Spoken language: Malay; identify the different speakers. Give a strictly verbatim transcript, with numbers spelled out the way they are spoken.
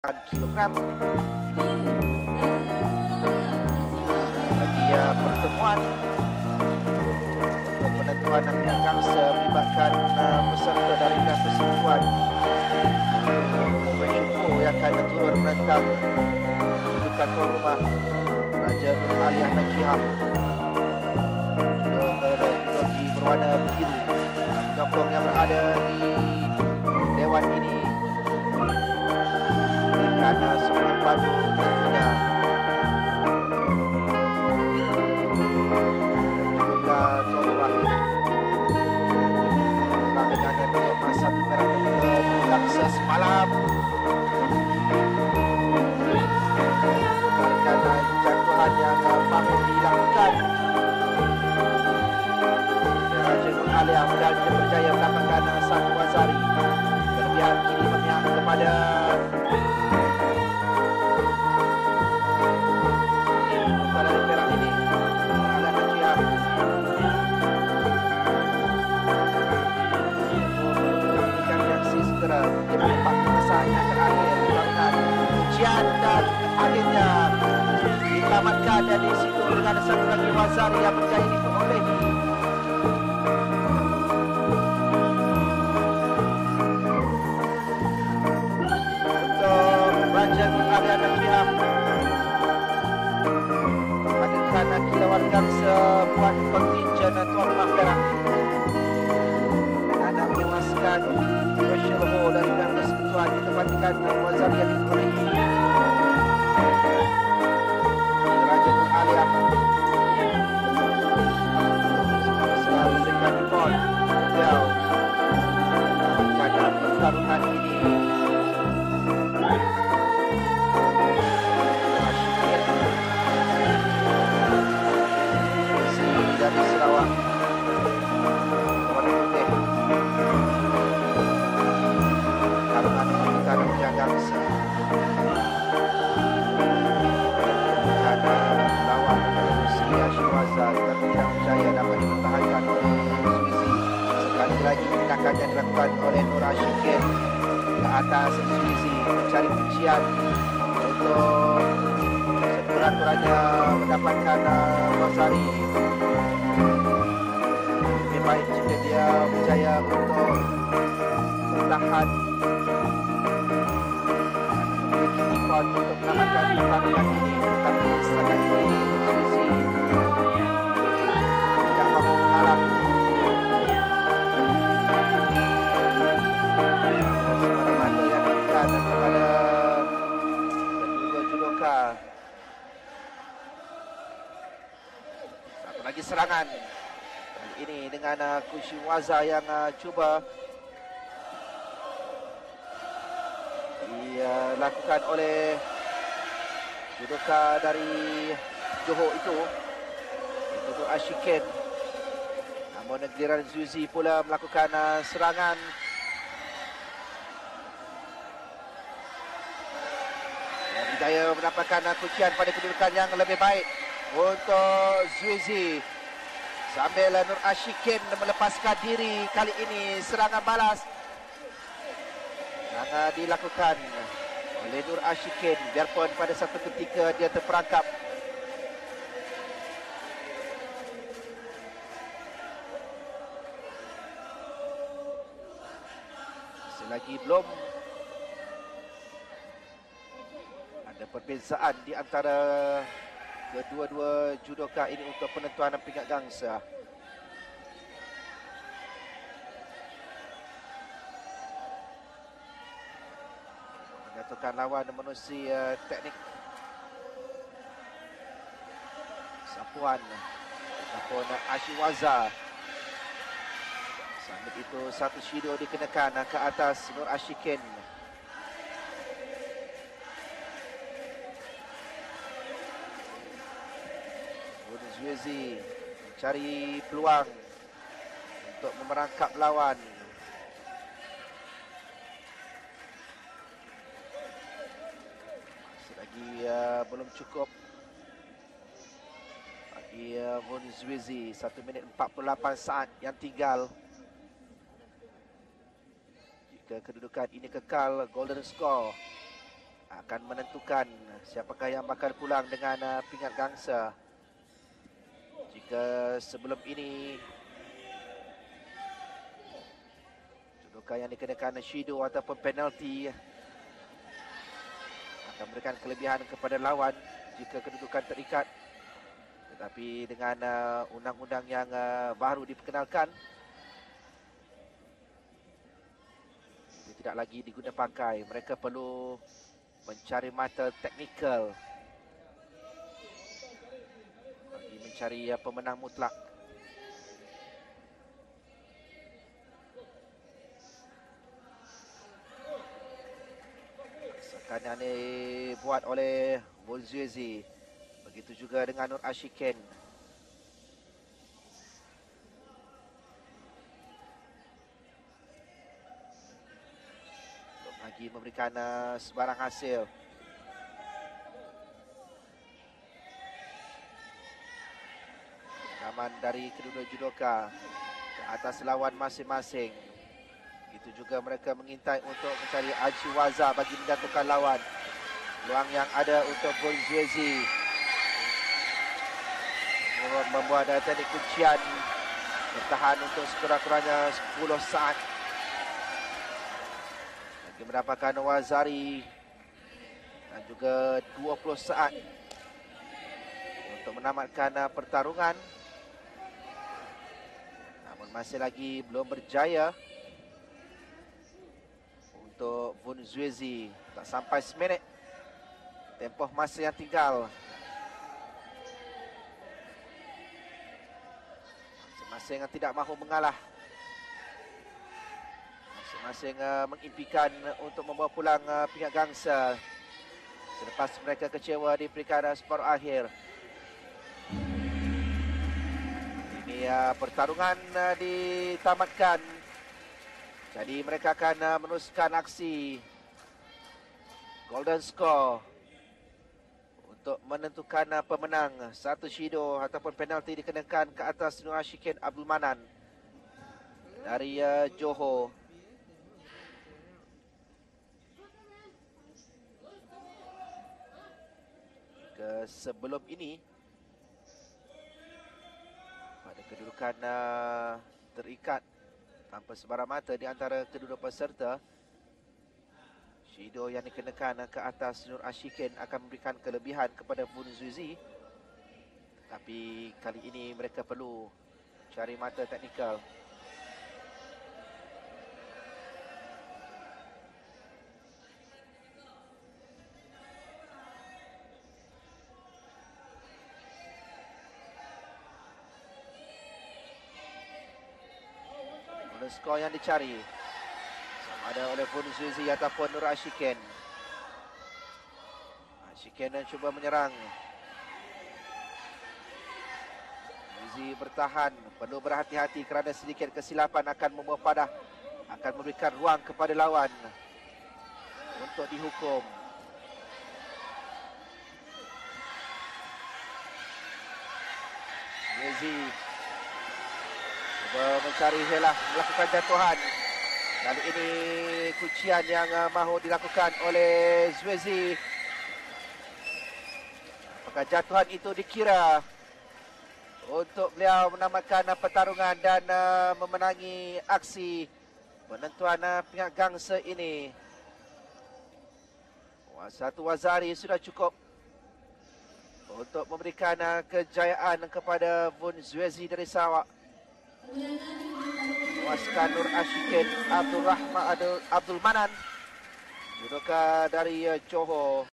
Speaker 1: kilogram. Lagi uh, pertemuan untuk penentuan angkat gangsa melibatkan uh, peserta dari persekutuan Mexico yang akan turun menentang bukan tuan rumah Raja Nur Aliah Nakihah berjoki berwarna biru. Gabung yang berada di dewan ini kerana seorang padu tentunya juga tuan rumah telah dengan dua masa merah ke gangsa semalam kerana jatuhan yang mahu dilakukan. Raja Nur Aliah dan berjaya mendapatkan satu wazari. Kelebihan kini memihak kepada pada perak ini Aliah Nakihah. Menghentikan reaksi segera di empat masa yang terakhir melakukan ujian dan akhirnya ditamatkan dari situ dengan satu lagi wazari yang berjaya diperolehi. Raja Nur Aliah Nakihah menghadirkan kilauan gangsa buat kontingen tuan rumah perak dengan mengemaskan special hole dari pihak persekutuan ditempatkan wazari yang diperolehi Raja Nur Aliah selalu dengan gol beliau pada pertarungan ini. Dari Sarawak warna putih karena menentukan ujian gangsa kerana lawan Rusli Ashwaza tetapi tidak berjaya dapat dipertahankan oleh Swizi. Sekali lagi tindakan yang dilakukan oleh Nur Ashikin ke atas Swizi mencari kuncian untuk sekurang-kurangnya mendapatkan uh, wazari. Baik jika dia berjaya untuk bertahan memiliki ikon untuk menamatkan pertandingan ini, tetapi setakat ini Swizi tidak mampu mengalah. Semata-mata yang diberikan kepada kedua judoka. Satu lagi serangan ini dengan uh, Kushiwaza yang uh, cuba dilakukan oleh judoka dari Johor itu, itu Nur Ashikin. Namun giliran Zuzi pula melakukan uh, serangan. Yang berjaya mendapatkan uh, kuncian pada kedudukan yang lebih baik untuk Zuzi. Sambil Nur Ashikin melepaskan diri, kali ini serangan balas yang dilakukan oleh Nur Ashikin biarpun pada satu ketika dia terperangkap. Selagi belum ada perbezaan di antara kedua-dua judoka ini untuk penentuan pinggat gangsa. Menyatukan lawan menerusi uh, teknik sapuan ataupun Ashwaza. Sambil itu satu shido dikenakan ke atas Nur Ashikin. Zuzi mencari peluang untuk memerangkap lawan. Masih lagi uh, belum cukup bagi uh, Von Zuzi. satu minit empat puluh lapan saat yang tinggal. Jika kedudukan ini kekal golden score, akan menentukan siapakah yang bakal pulang dengan uh, pingat gangsa. Jika sebelum ini kedudukan yang dikenakan Shido ataupun penalti akan memberikan kelebihan kepada lawan jika kedudukan terikat. Tetapi dengan uh, undang-undang yang uh, baru diperkenalkan, dia tidak lagi diguna pakai. Mereka perlu mencari mata teknikal bagi mencari uh, pemenang mutlak. Seakan yang dibuat oleh Bonzuezi. Begitu juga dengan Nur Ashikin. Belum lagi memberikan uh, sebarang hasil. Aman dari kedua judoka ke atas lawan masing-masing. Itu juga mereka mengintai untuk mencari Ajiwaza bagi menjatuhkan lawan. Peluang yang ada untuk Bonzuezi membuat teknik kuncian, bertahan untuk sekurang-kurangnya sepuluh saat. Lagi mendapatkan Wazari dan juga dua puluh saat untuk menamatkan pertarungan. Namun masih lagi belum berjaya untuk Bonzuezi. Tak sampai seminit tempoh masa yang tinggal. Masing-masing yang tidak mahu mengalah. Masing-masing uh, mengimpikan untuk membawa pulang uh, pingat gangsa selepas mereka kecewa di peringkat separuh akhir. Ini uh, pertarungan uh, ditamatkan. Jadi mereka akan uh, meneruskan aksi golden score untuk menentukan uh, pemenang. Satu Shido ataupun penalti dikenakan ke atas Nur Ashikin Abdul Manan dari uh, Johor. Ke sebelum ini pada kedudukan uh, terikat tanpa sebarang mata di antara kedua peserta, Shido yang dikenakan ke atas Nur Ashikin akan memberikan kelebihan kepada Bonzuezi. Tapi kali ini mereka perlu cari mata teknikal. Golden score yang dicari ada oleh Bonzuezi ataupun Nur Ashikin. Ashikin dan cuba menyerang. Bonzuezi bertahan. Perlu berhati-hati kerana sedikit kesilapan akan membawa padah, akan memberikan ruang kepada lawan untuk dihukum. Bonzuezi cuba mencari helah, melakukan jatuhan. Kali ini kuncian yang uh, mahu dilakukan oleh Zuezi. Apakah jatuhan itu dikira untuk beliau menamatkan uh, pertarungan dan uh, memenangi aksi penentuan uh, pingat gangsa ini. Wah, satu Wazari sudah cukup untuk memberikan uh, kejayaan kepada Bonzuezi dari Sarawak. Memuaskan Nur Ashikin Abdul Rahman Abdul Manan, judoka dari uh, Johor.